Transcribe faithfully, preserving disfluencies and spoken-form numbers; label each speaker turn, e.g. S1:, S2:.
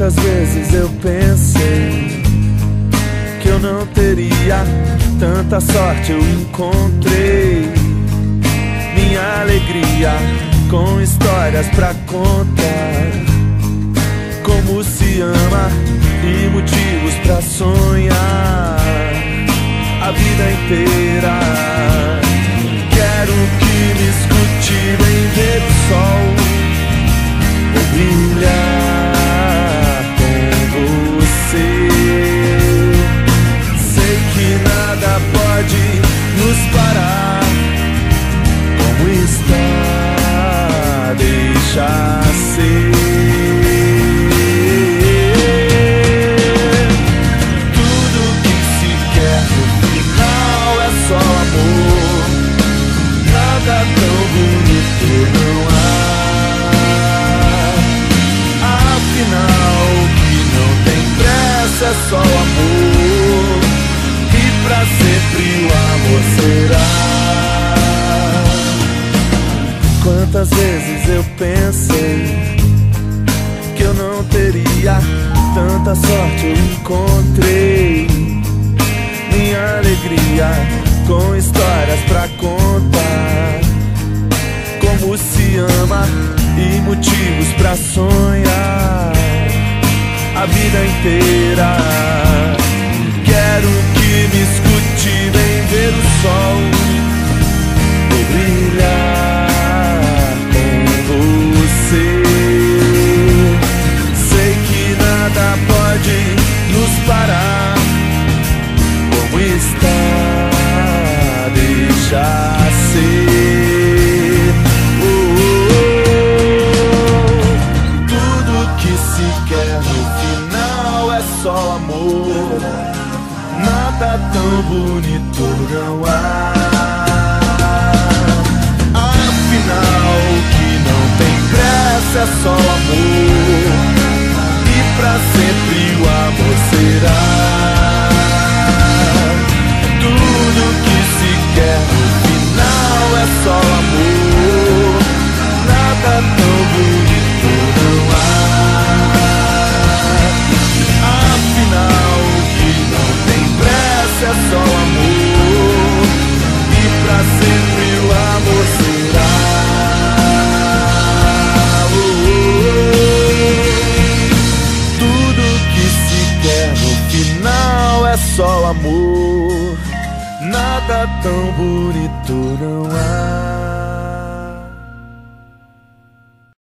S1: Quantas vezes eu pensei que eu não teria tanta sorte, eu encontrei minha alegria com histórias pra contar. Como se ama e motivos pra sonhar a vida inteira. Quero que me escute, vem ver o sol vou brilhar com você. Sei que nada pode nos parar. Como está, deixa ser. Tudo que se quer no final é só amor. Nada tão bonito não há. Afinal, que não tem pressa é só amor. E pra sempre o amor será. Quantas vezes eu pensei que eu não teria tanta sorte, eu encontrei minha alegria com histórias pra contar. Como se ama e motivos pra sonhar a vida inteira. Quero que me escute, vem ver o sol vou brilhar com você. Sei que nada pode nos parar. Como está, deixa ser. Oh, oh, oh. Tudo que se quer no final é só amor. Nada tão bonito não há. Afinal, que não tem pressa é só amor. E pra sempre o amor será. Tudo que se quer no final é só amor. Nada tão bonito não há. Afinal, que não tem pressa é só amor. E pra sempre o amor será. Oh, oh, oh. Tudo que se quer no final é só amor. Nada tão bonito não há.